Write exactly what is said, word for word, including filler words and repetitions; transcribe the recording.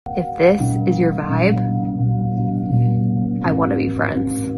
If this is your vibe, I want to be friends.